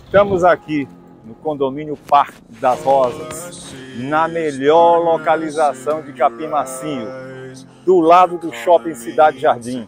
Estamos aqui no condomínio Parque das Rosas, na melhor localização de Capim Macio, do lado do shopping Cidade Jardim.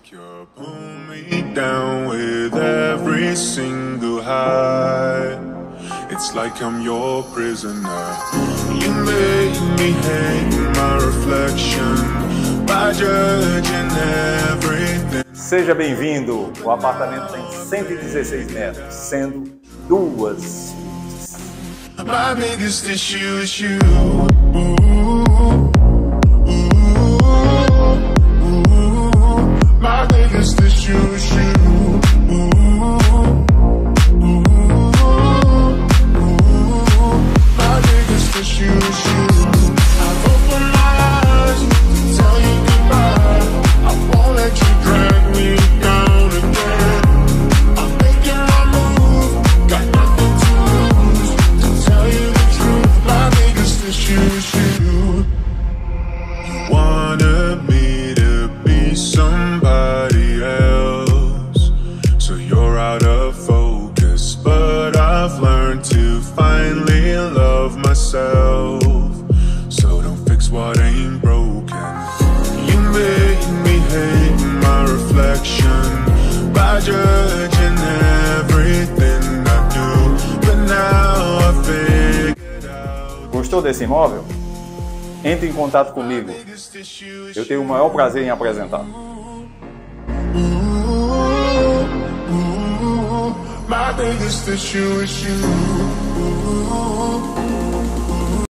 It's like I'm your prisoner. You make me hate my reflection by judging everything. Seja bem-vindo. O apartamento tem 116 metros, sendo 2 suítes. My biggest issue is you. My biggest issue is you. So don't fix what ain't broken. You make me hate my reflection by judging everything I do. But now I figured out. Gostou desse imóvel? Entre em contato comigo. Eu tenho o maior prazer em apresentar. My biggest issue is you.